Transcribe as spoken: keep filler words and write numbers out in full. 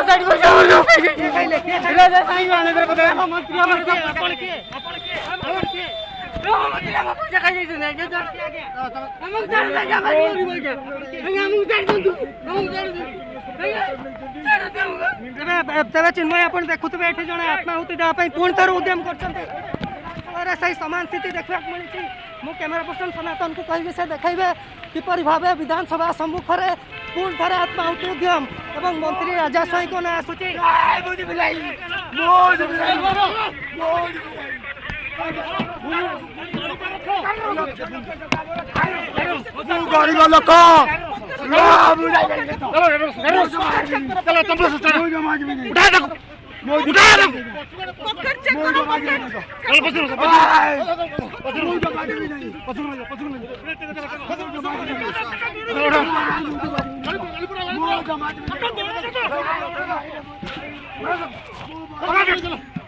तेरे चिन्मय आप देखुवे ये जड़े आत्माहुति देवाई पुणी थर उद्यम कर सामान स्थिति देखा मिली मु कैमेरा पर्सन सनातन को कहि से देखेबे किपर भाव विधानसभा सम्मुख में पुणी थर आत्माहुति उद्यम एवं मंत्री राजा स्वाई को ना आसूची गरीब लोक उठा